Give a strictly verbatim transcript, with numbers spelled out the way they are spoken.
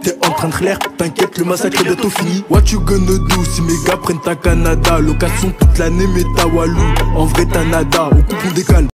t'es en train de clair. T'inquiète, le massacre est bientôt fini. What you gonna do si mes gars prennent ta Canada? Location toute l'année, mais ta Walou. En vrai, t'as nada, on coupe, on décale.